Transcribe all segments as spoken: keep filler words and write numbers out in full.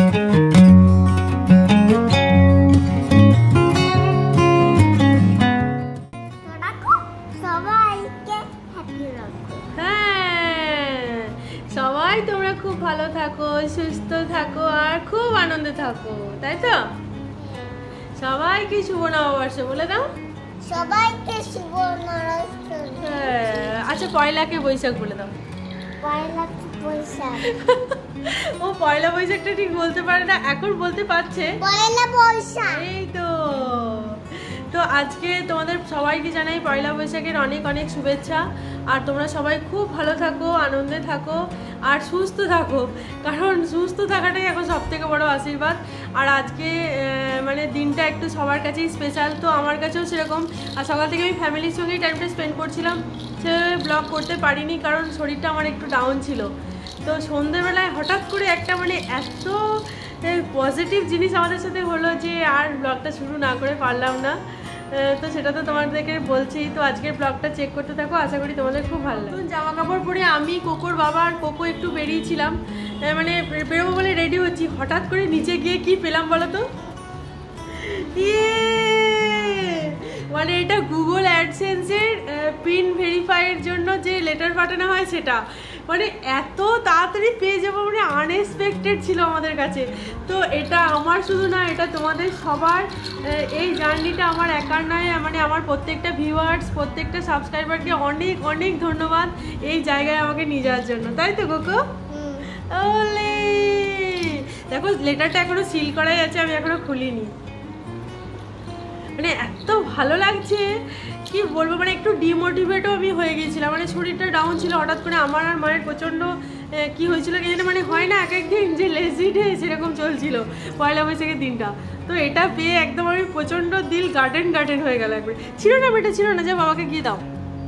সবাই তোমরা খুব ভালো থাকো, সুস্থ থাকো আর খুব আনন্দে থাকো, তাই তো? সবাইকে শুভ নববর্ষ বলে দাও। সবাইকে শুভ নববর্ষ। আচ্ছা পয়লাকে বৈশাখ বলে দাও। পয়লা বৈশাখ। ও পয়লা বৈশাখটা ঠিক বলতে পারে না, এখন বলতে পারছে। পয়লা বৈশাখ। এই তো। তো আজকে তোমাদের সবাইকে জানাই পয়লা বৈশাখের অনেক অনেক শুভেচ্ছা। আর তোমরা সবাই খুব ভালো থাকো, আনন্দে থাকো আর সুস্থ থাকো, কারণ সুস্থ থাকাটাই এখন সব থেকে বড় আশীর্বাদ। আর আজকে মানে দিনটা একটু সবার কাছেই স্পেশাল, তো আমার কাছেও সেরকম। আর সকাল থেকে আমি ফ্যামিলির সঙ্গেই টাইমটা স্পেন্ড করছিলাম, সে ব্লগ করতে পারিনি কারণ শরীরটা আমার একটু ডাউন ছিল। তো সন্ধ্যেবেলায় হঠাৎ করে একটা মানে এত পজিটিভ জিনিস আমাদের সাথে হলো যে আর ব্লগটা শুরু না করে পারলাম না। তো সেটা তো তোমাদেরকে বলছি। তো আজকের ব্লগটা চেক করতে থাকো, আশা করি তোমাদের খুব ভালো লাগে। জামা কাপড় পরে আমি, কোকোর বাবা আর কোকো একটু বেরিয়েছিলাম, মানে বেরোবো বলে রেডি হচ্ছি। হঠাৎ করে নিচে গিয়ে কি পেলাম বলো তো? ইয়ে মানে এটা গুগল অ্যাডসেন্সের পিন ভেরিফাইয়ের জন্য যে লেটার পাঠানো হয় সেটা, মানে এত তাড়াতাড়ি পেয়ে যাবো মানে আনএক্সপেক্টেড ছিল আমাদের কাছে। তো এটা আমার শুধু না, এটা তোমাদের সবার। এই জার্নিটা আমার একার নয়, মানে আমার প্রত্যেকটা ভিউয়ার্স, প্রত্যেকটা সাবস্ক্রাইবারকে অনেক অনেক ধন্যবাদ এই জায়গায় আমাকে নিয়ে যাওয়ার জন্য, তাই তো কোকো? ওলে দেখো লেটারটা এখনো সিল করাই আছে, আমি এখনো খুলিনি। মানে এত ভালো লাগছে কি বলবো, মানে একটু ডিমোটিভেটও আমি হয়ে গিয়েছিলাম, মানে শরীরটা ডাউন ছিল। হঠাৎ করে আমার আর মায়ের প্রচণ্ড কি হয়েছিল কি জানি, মানে হয় না এক একদিন যে লেজি ডে, সেরকম চলছিল পয়লা বৈশাখের দিনটা। তো এটা পেয়ে একদম আমি প্রচণ্ড দিল গার্ডেন গার্ডেন হয়ে গেল একবার। ছিল না বেটা, ছিল না, যা বাবাকে গিয়ে দাও।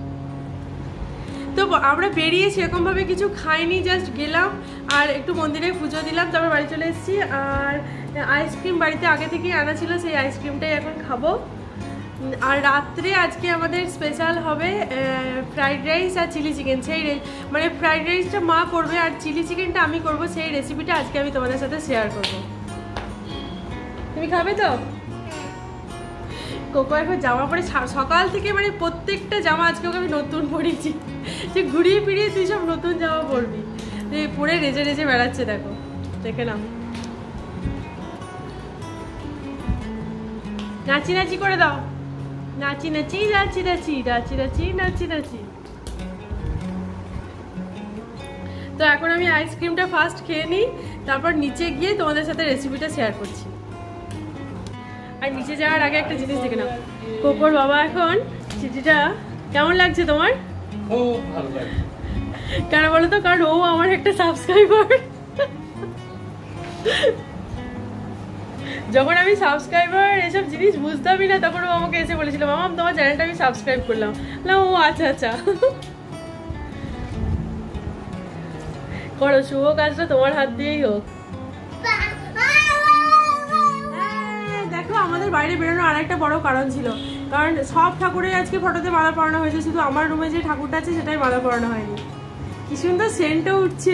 তো আমরা বেরিয়ে সেরকমভাবে কিছু খাইনি, জাস্ট গেলাম আর একটু মন্দিরে পুজো দিলাম, তারপর বাড়ি চলে এসেছি। আর আইসক্রিম বাড়িতে আগে থেকেই আনা ছিল, সেই আইসক্রিমটাই এখন খাবো। আর রাত্রে আজকে আমাদের স্পেশাল হবে ফ্রাইড রাইস আর চিলি চিকেন। সেই মানে ফ্রাইড রাইসটা মা করবে আর চিলি চিকেনটা আমি করব, সেই রেসিপিটা আজকে আমি তোমাদের সাথে শেয়ার করব। তুমি খাবে তো? কোকো এখন জামা পরে সকাল থেকে, মানে প্রত্যেকটা জামা আজকে ওকে আমি নতুন পরেছি, যে ঘুরিয়ে ফিরিয়ে তুই সব নতুন জামা পরবি, পরে রেজে রেজে বেড়াচ্ছে। দেখো, দেখে নাও, নাচি নাচি করে দাও, নাচি নাচি নাচি নাচি নাচি নাচি নাচি নাচি। তো এখন আমি আইসক্রিমটা ফার্স্ট খেয়ে নিই, তারপর নিচে গিয়ে তোমাদের সাথে রেসিপিটা শেয়ার করছি। আর নিচে যাওয়ার আগে একটা জিনিস দেখে নাও, কোকোর বাবা এখন চিঠিটা কেমন লাগছে তোমার? খুব ভালো লাগছে। কেন বলো তো? কারণ ও আমার একটা সাবস্ক্রাইবার। যখন আমি সাবস্ক্রাইবার এসব জিনিস বুঝতামই না, তখন ও আমাকে এসে বলেছিল, মামাম তোমার চ্যানেলটা আমি সাবস্ক্রাইব করলাম। না ও আচ্ছা আচ্ছা করো, শুভ কাজটা তোমার হাত দিয়েই হোক। দেখো আমাদের বাইরে বেরোনোর আরেকটা বড় কারণ ছিল, কারণ সব ঠাকুরের আজকে ফটোতে মালা পরানো হয়েছে, শুধু আমার রুমে যে ঠাকুরটা আছে সেটাই মালা পরানো হয়নি। কি সুন্দর সেন্টও উঠছে।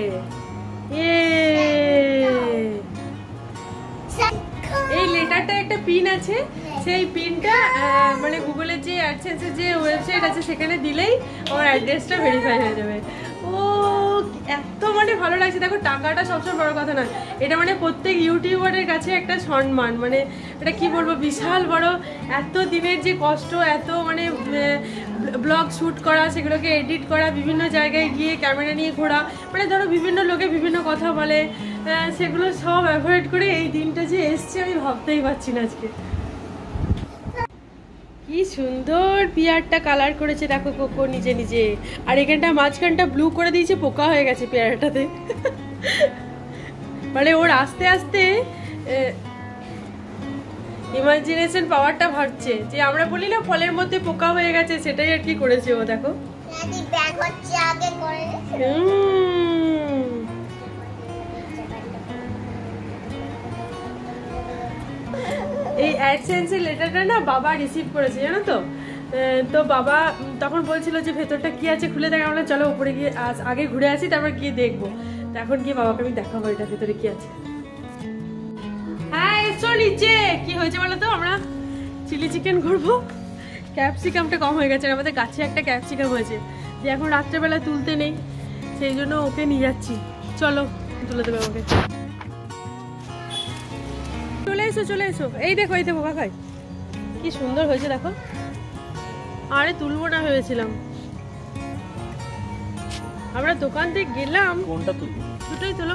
এই লেটারটা একটা পিন আছে, সেই পিনটা মানে গুগলের যে অ্যাডসেন্সের যে ওয়েবসাইট আছে সেখানে দিলেই আমার অ্যাড্রেসটা ভেরিফাই হয়ে যাবে। ও এত মানে ভালো লাগছে। দেখো টাকাটা সবসময় বড় কথা নয়, এটা মানে প্রত্যেক ইউটিউবারের কাছে একটা সম্মান, মানে এটা কি বলবো, বিশাল বড়। এত দিনের যে কষ্ট, এত মানে ব্লগ শ্যুট করা, সেগুলোকে এডিট করা, বিভিন্ন জায়গায় গিয়ে ক্যামেরা নিয়ে ঘোরা, মানে ধরো বিভিন্ন লোকে বিভিন্ন কথা বলে, সেগুলো সব অ্যাভয়েড করে এই দিনটা যে এসছে আমি ভাবতেই পারছি না আজকে। কি সুন্দর পেয়ারটা কালার করেছে দেখো কোকো নিজে নিজে, আর এখানটা মাঝখানটা ব্লু করে দিয়েছে, পোকা হয়ে গেছে পেয়ারাটাতে। মানে ওর আস্তে আস্তে ইমাজিনেশন পাওয়ারটা বাড়ছে, যে আমরা বলি না ফলের মধ্যে পোকা হয়ে গেছে, সেটাই আর কি করেছে ও। দেখো এই অ্যাডসেন্সের লেটারটা না বাবা রিসিভ করেছে, জানো তো? তো বাবা তখন বলছিল যে ভেতরটা কি আছে খুলে দেখ, আমরা চলো উপরে গিয়ে আগে ঘুরে আসি, তারপর গিয়ে দেখবো। এখন গিয়ে বাবাকে আমি দেখাবো এটা ভেতরে কি আছে। এসো নিচে। কি হয়েছে বলো তো, আমরা চিলি চিকেন করবো, ক্যাপসিকামটা কম হয়ে গেছে, আমাদের গাছে একটা ক্যাপসিকাম হয়েছে যে এখন রাত্রেবেলা তুলতে নেই, সেই জন্য ওকে নিয়ে যাচ্ছি। চলো তুলে দেবে আমাকে। চলে এসো চলে এসো, এই দেখো এই দেখো কাকাই কি সুন্দর হয়েছে দেখো। আরে তুলবো না ভেবেছিলাম, আমরা দোকান থেকে গেলাম। কোনটা তুলবো? দুটোই তোলো।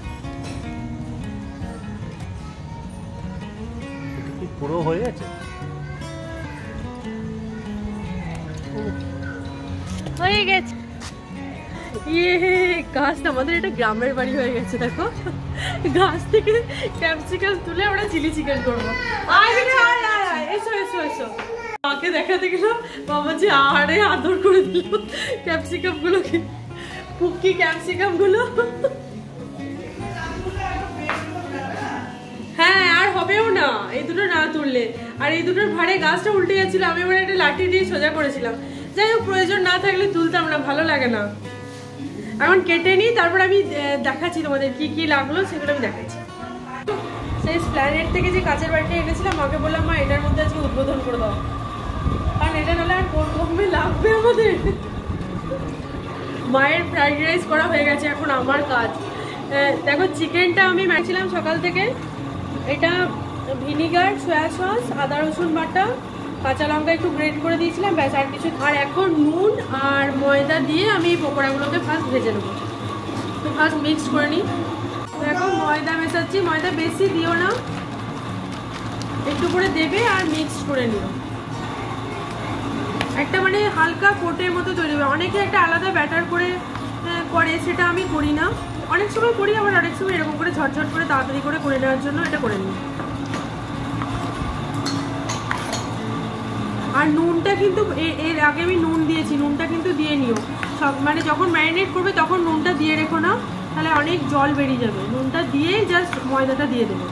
কি পুরো হয়ে গেছে? হয়ে গেছে। ইয়ে গাছ, আমাদের এটা গ্রামের বাড়ি হয়ে গেছে দেখো। গাছ থেকে ক্যাপসিকাম তুলে আমরা চিলি চিকেন করবো। আয় রে আয় আয় আয়, এসো এসো এসো। মাকে দেখাতে গেলাম, বাবা যে আরে আদর করে দিল ক্যাপসিকাম গুলোকে, পুকি ক্যাপসিকাম গুলো। হ্যাঁ আর হবেও না এই দুটো না তুললে। আর এই দুটোর ভারে গাছটা উল্টে যাচ্ছিল, আমি এবার একটা লাঠি দিয়ে সোজা করেছিলাম। যাই হোক, প্রয়োজন না থাকলে তুলতাম না, ভালো লাগে না। এখন কেটে নিই, তারপর আমি দেখাচ্ছি তোমাদের কি কি লাগলো, সেগুলো আমি দেখাচ্ছি। সেই প্ল্যানেট থেকে যে কাঁচের বাড়িটা এনেছিলাম, মাকে বললাম মা এটার মধ্যে আজকে উদ্বোধন করে দাও, কারণ এটা নাহলে আর কোন কমবে লাগবে আমাদের। মায়ের ফ্রাইড রাইস করা হয়ে গেছে, এখন আমার কাজ। দেখো চিকেনটা আমি মাখছিলাম সকাল থেকে। এটা ভিনিগার, সয়া সস, আদা রসুন বাটা, কাঁচা লঙ্কা একটু গ্রেট করে দিয়েছিলাম, ব্যাস আর কিছু। আর এখন নুন আর ময়দা দিয়ে আমি এই পকোড়াগুলোকে ফার্স্ট ভেজে নেবো। তো ফার্স্ট মিক্সড করে নিই। তো এখন ময়দা মেশাচ্ছি, ময়দা বেশি দিও না, একটু করে দেবে আর মিক্সড করে নিও। একটা মানে হালকা কোটের মতো তৈরি হবে। অনেকে একটা আলাদা ব্যাটার করে করে, সেটা আমি করি না। অনেক সময় করি, আবার অনেক সময় এরকম করে ঝটঝট করে তাড়াতাড়ি করে করে নেওয়ার জন্য এটা করে নিই। আর নুনটা কিন্তু এর আগে আমি নুন দিয়েছি, নুনটা কিন্তু দিয়ে নিও সব, মানে যখন ম্যারিনেট করবে তখন নুনটা দিয়ে রেখো না, তাহলে অনেক জল বেরিয়ে যাবে। নুনটা দিয়ে জাস্ট ময়দাটা দিয়ে দেবে।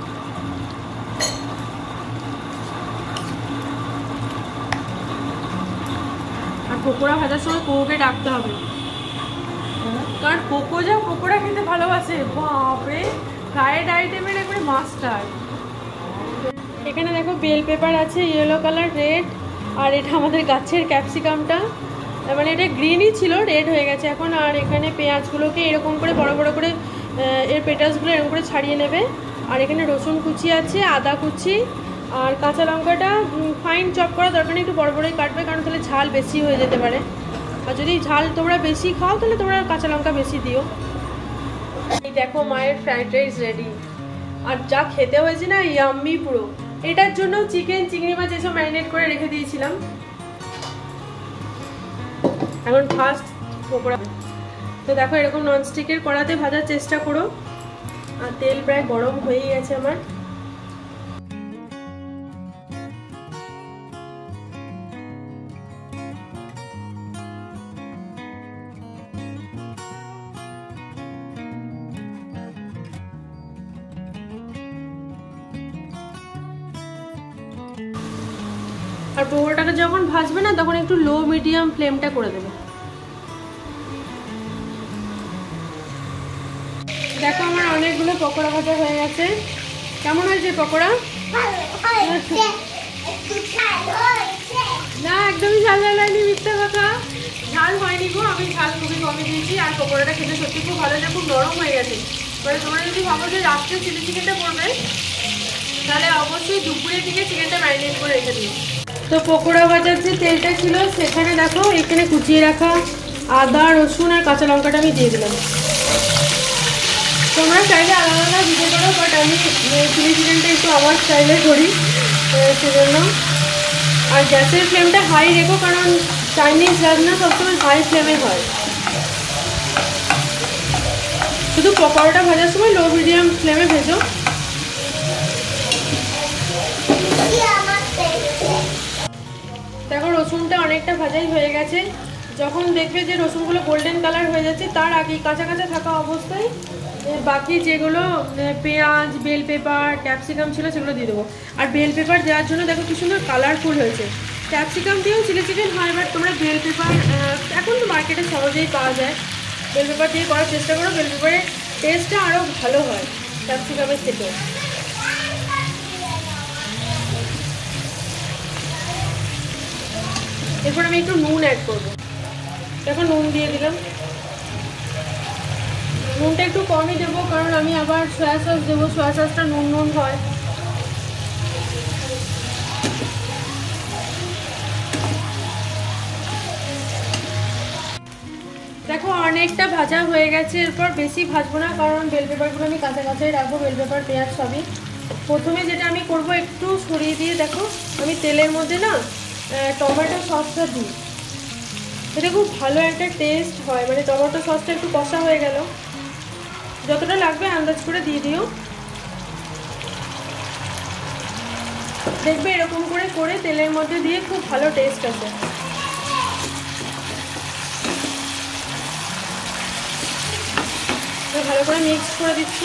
আর পকোড়া ভাজার সময় কোকোকে ডাকতে হবে, কারণ কোকো যা পকোড়া খেতে ভালোবাসে, বাপরে ফ্রাইড আইটেমের একবারে মাস্টার। এখানে দেখো বেল পেপার আছে, ইয়েলো কালার, রেড, আর এটা আমাদের গাছের ক্যাপসিকামটা, মানে এটা গ্রিনই ছিল, রেড হয়ে গেছে এখন। আর এখানে পেঁয়াজগুলোকে এরকম করে বড় বড় করে এর পেটাসগুলো এরকম করে ছাড়িয়ে নেবে। আর এখানে রসুন কুচি আছে, আদা কুচি, আর কাঁচা লঙ্কাটা ফাইন চপ করা দরকার নেই, একটু বড় বড়ই কাটবে, কারণ তাহলে ঝাল বেশি হয়ে যেতে পারে। আর যদি ঝাল তোমরা বেশি খাও তাহলে তোমরা কাঁচা লঙ্কা বেশি দিও। এই দেখো মায়ের ফ্রাইড রাইস রেডি। আর যা খেতে হয়েছে না, ইয়াম্মি পুরো। এটার জন্য চিকেন, চিংড়ি মাছ এসব ম্যারিনেট করে রেখে দিয়েছিলাম। এখন ফার্স্ট পকোড়া। তো দেখো এরকম ননস্টিকের কড়াতে ভাজার চেষ্টা করো। আর তেল প্রায় গরম হয়ে গেছে আমার। আর পকোড়াটাকে যখন ভাজবে না, তখন একটু লো মিডিয়াম ফ্লেমটা করে দেবে। দেখো আমার অনেকগুলো পকোড়া ভাজা হয়ে গেছে। কেমন হয়েছে পকোড়া? না একদমই ঝাল ঝাল হয়নি, মিথ্যা কথা, ঝাল হয়নি গো, আমি ঝাল খুবই কমে দিয়েছি। আর পকোড়াটা খেতে সত্যি খুব ভালো, খুব নরম হয়ে গেছে। এবারে তোমরা যদি ভাবো যে রাত্রে চিলি চিকেনটা করবে, তাহলে অবশ্যই দুপুরের দিকে চিকেনটা ম্যারিনেট করে রেখে দিও। তো পকোড়া ভাজার যে তেলটা ছিল, সেখানে দেখো এখানে কুচিয়ে রাখা আদা, রসুন আর কাঁচা লঙ্কাটা আমি দিয়ে দিলাম। তোমরা চাইলে আলাদা আলাদা দিতে পারো, বাট আমি চিলি চিকেনটা একটু আমার স্টাইলে করি, সেজন্য। আর গ্যাসের ফ্লেমটা হাই রেখো, কারণ চাইনিজ রান্না সবসময় হাই ফ্লেমে হয়। শুধু পকোড়াটা ভাজার সময় লো মিডিয়াম ফ্লেমে ভেজো। দেখো রসুনটা অনেকটা ভাজাই হয়ে গেছে। যখন দেখবে যে রসুনগুলো গোল্ডেন কালার হয়ে যাচ্ছে, তার আগে কাঁচা কাঁচা থাকা অবস্থায় বাকি যেগুলো পেঁয়াজ, বেল পেপার, ক্যাপসিকাম ছিল সেগুলো দিয়ে দেবো। আর বেল পেপার দেওয়ার জন্য দেখো কি সুন্দর কালারফুল হয়েছে। ক্যাপসিকাম দিয়েও চিলি চিকেন হয়, বাট তোমরা বেল পেপার এখন তো মার্কেটে সহজেই পাওয়া যায়, বেল পেপার দিয়ে করার চেষ্টা করো। বেল পেপারের টেস্টটা আরও ভালো হয় ক্যাপসিকামের থেকে। এরপর আমি একটু নুন অ্যাড করবো। দেখো নুন দিয়ে দিলাম। নুনটা একটু কমই দেবো কারণ আমি আবার সয়া সস দেবো, সয়া সসটা নুন নুন হয়। দেখো অনেকটা ভাজা হয়ে গেছে, এরপর বেশি ভাজবো না কারণ বেল পেপারগুলো আমি কাঁচা কাঁচাই রাখবো, বেল পেপার পেঁয়াজ সবই। প্রথমে যেটা আমি করব একটু সরিয়ে দিয়ে দেখো আমি তেলের মধ্যে না টমেটো সসটা দিই, এটা খুব ভালো একটা টেস্ট হয়, মানে টমেটো সসটা একটু কষা হয়ে গেল, যতটা লাগবে আন্দাজ করে দিয়ে দিও। দেখবে এরকম করে করে তেলের মধ্যে দিয়ে খুব ভালো টেস্ট আসে। ভালো করে মিক্স করে দিচ্ছি।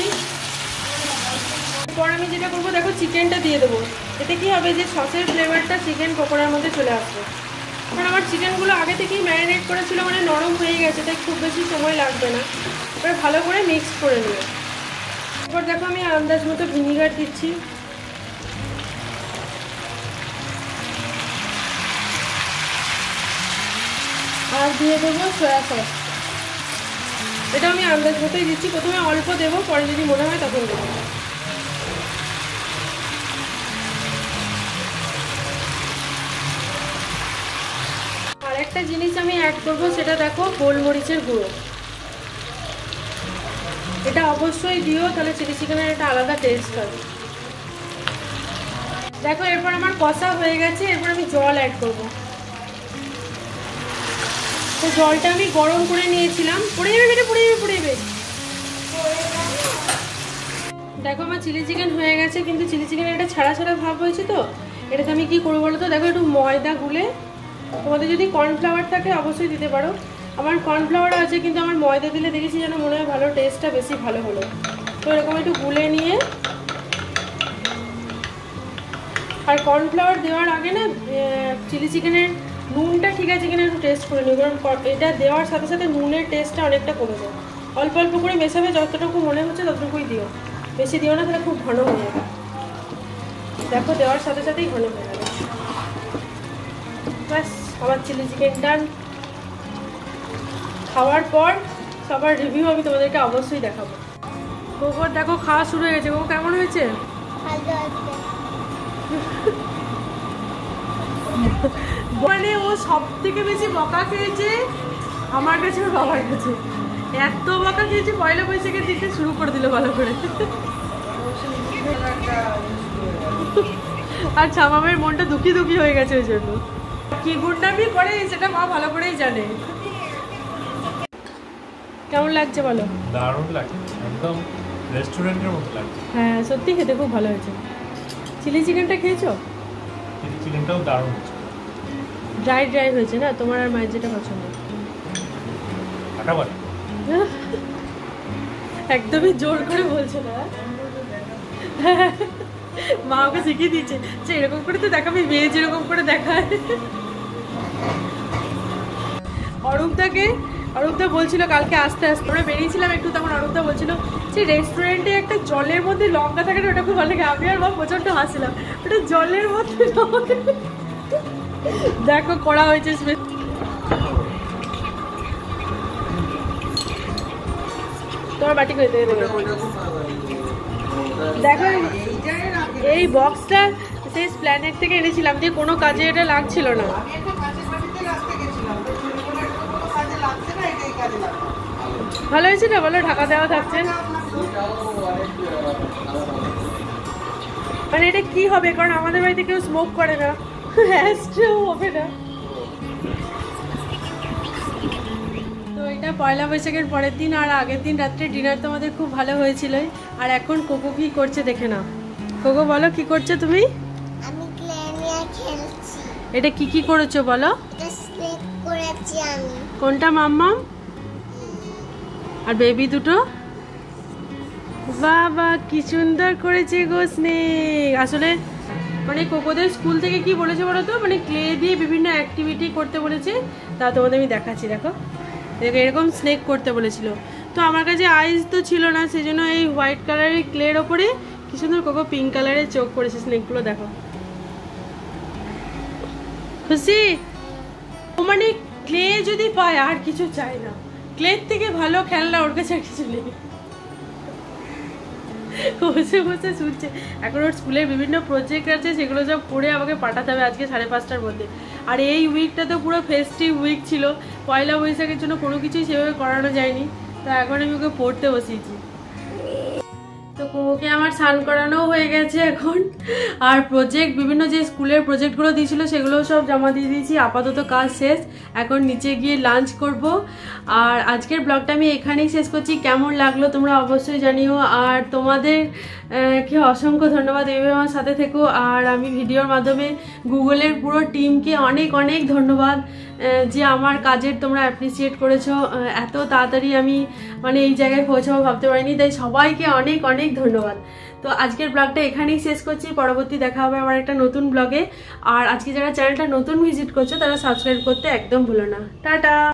এরপর আমি যেটা করবো দেখো চিকেনটা দিয়ে দেবো। এতে কি হবে যে সসের ফ্লেভারটা চিকেন পকোড়ার মধ্যে চলে আসবে। কারণ আমার চিকেনগুলো আগে থেকেই ম্যারিনেট করেছিল, মানে নরম হয়ে গেছে, তাই খুব বেশি সময় লাগবে না। এবার ভালো করে মিক্স করে নেবে। এরপর দেখো আমি আন্দাজ মতো ভিনিগার দিচ্ছি। আর দিয়ে দেবো সয়া সস, এটা আমি আন্দাজ মতোই দিচ্ছি, প্রথমে অল্প দেবো, পরে যদি মনে হয় তখন দেবো। আর একটা জিনিস আমি অ্যাড করবো, সেটা দেখো গোলমরিচের গুঁড়ো, এটা অবশ্যই দিও, তাহলে চিলি চিকেনের একটা আলাদা টেস্ট হবে। দেখো এরপর আমার কষা হয়ে গেছে, এরপর আমি জল অ্যাড করবো। তো জলটা আমি গরম করে নিয়েছিলাম। পড়ে যাবে বেটা, পড়ে যাবে, পড়ে যাবে। দেখো আমার চিলি চিকেন হয়ে গেছে, কিন্তু চিলি চিকেনের একটা ছাড়া ছাড়া ভাব হয়েছে, তো এটাতে আমি কি করবো বলো তো, দেখো একটু ময়দা গুলে, তোমাদের যদি কর্নফ্লাওয়ার থাকে অবশ্যই দিতে পারো, আমার কর্নফ্লাওয়ার আছে কিন্তু আমার ময়দা দিলে দেখেছি যেন মনে হয় ভালো টেস্টটা বেশি ভালো হলো। তো এরকম একটু গুলে নিয়ে, আর কর্নফ্লাওয়ার দেওয়ার আগে না চিলি চিকেনের নুনটা ঠিক আছে কিনা একটু টেস্ট করে নিই, কারণ এটা দেওয়ার সাথে সাথে নুনের টেস্টটা অনেকটা কমে যায়। অল্প অল্প করে মেশাবে, যতটুকু মনে হচ্ছে ততটুকুই দিও, বেশি দিও না, তাহলে খুব ঘন হয়ে যাবে। দেখো দেওয়ার সাথে সাথেই ঘন হয়ে যাবে। ব্যাস আমার চিলি চিকেন ডান। খাওয়ার পর সবার রিভিউ আমি তোমাদেরকে অবশ্যই দেখাবো। গোবর দেখো খাওয়া শুরু হয়ে গেছে। গোবর কেমন হয়েছে? মানে ও সব থেকে বেশি বকা খেয়েছে আমার কাছে, ওর বাবার কাছে। এত বকা খেয়েছে, পয়লা বৈশাখের দিকে শুরু করে দিল ভালো করে। আর ছামামের মনটা দুঃখী দুঃখী হয়ে গেছে ওই জন্য। কি গুন্ডামি করে সেটা মা ভালো করেই জানে। কেমন লাগছে বলো? দারুণ লাগছে, একদম রেস্টুরেন্টের মতো লাগছে। হ্যাঁ সত্যি খেতে খুব ভালো হয়েছে। চিলি চিকেনটা খেয়েছো? চিলি চিকেনটাও দারুণ হয়েছে। ড্রাই ড্রাই হয়েছে না? তোমার আর মায়ের যেটা পছন্দ। ফাটাফাটি। একদমই জোর করে বলছে না, মা ওকে শিখিয়ে দিয়েছে যে এরকম করে তো দেখাবি, মেয়ে যেরকম করে দেখায়। অরূপদাকে অরূপদা বলছিল কালকে আস্তে আস্তে আমরা বেরিয়েছিলাম একটু, তখন অরূপদা বলছিল যে রেস্টুরেন্টে একটা জলের মধ্যে লঙ্কা থাকে না, ওটা খুব ভালো লাগে। আমি আর মা প্রচন্ড হাসছিলাম, ওটা জলের মধ্যে। দেখো করা হয়েছে। তোমার বাটি করে দেবে। দেখো এই বক্সটা সেই প্ল্যানেট থেকে এনেছিলাম, যে কোনো কাজে এটা লাগছিল না। ভালো হয়েছে না বলো? ঢাকা দেওয়া থাকছে। মানে এটা কি হবে, কারণ আমাদের বাড়িতে কেউ স্মোক করে না, হবে না। তো এটা পয়লা বৈশাখের পরের দিন, আর আগের দিন রাত্রে ডিনার তো আমাদের খুব ভালো হয়েছিল। আর এখন কোকো কি করছে দেখে না। কোকো বলো কি করছো তুমি? আমি ক্লে নিয়ে খেলছি। এটা কি কি করেছো বলো? এটা স্নেক করেছি আমি। কোনটা মাম্মাম? আর বেবি দুটো? বাবা কি সুন্দর করেছে গো স্নেক। আসলে মানে কোকোদের স্কুল থেকে কি বলেছে বলো তো, মানে ক্লে দিয়ে বিভিন্ন অ্যাক্টিভিটি করতে বলেছে। তা তোমাদের আমি দেখাচ্ছি, দেখো দেখো এরকম স্নেক করতে বলেছিল। তো আমার কাছে আইস তো ছিল না, সেই জন্য এই হোয়াইট কালারের ক্লের ওপরে কি সুন্দর কোকো পিঙ্ক কালারের চোখ করেছে স্নেকগুলো। দেখো খুশি? ও মানে ক্লে যদি পায় আর কিছু চাই না, ক্লের থেকে ভালো খেলনা ওর কাছে আর কিছু নেই। বসে বসে শুনছে। এখন ওর স্কুলের বিভিন্ন প্রজেক্ট আছে, সেগুলো সব করে আমাকে পাঠাতে হবে আজকে সাড়ে পাঁচটার মধ্যে। আর এই উইকটা তো পুরো ফেস্টিভ উইক ছিল, পয়লা বৈশাখের জন্য কোনো কিছুই সেভাবে করানো যায়নি। তো এখন আমি ওকে পড়তে বসিয়েছি। তো ওকে আমার স্নান করানো হয়ে গেছে এখন। আর প্রজেক্ট, বিভিন্ন যে স্কুলের প্রজেক্টগুলো দিয়েছিল সেগুলো সব জমা দিয়ে দিয়েছি। আপাতত কাজ শেষ, এখন নিচে গিয়ে লাঞ্চ করব। আর আজকের ব্লগটা আমি এখানেই শেষ করছি। কেমন লাগলো তোমরা অবশ্যই জানিও। আর তোমাদের কে অসংখ্য ধন্যবাদ, এইভাবে আমার সাথে থেকো। আর আমি ভিডিওর মাধ্যমে গুগলের পুরো টিমকে অনেক অনেক ধন্যবাদ যে আমার কাজের তোমরা অ্যাপ্রিসিয়েট করেছো। এত তাড়াতাড়ি আমি মানে এই জায়গায় পৌঁছাবো ভাবতে পারিনি, তাই সবাইকে অনেক অনেক ধন্যবাদ। তো আজকের ব্লগটা এখানেই শেষ করছি। পরবর্তী দেখা হবে আমার একটা নতুন ব্লগে। আর আজকে যারা চ্যানেলটা নতুন ভিজিট করছো তারা সাবস্ক্রাইব করতে একদম ভুলো না। টাটা।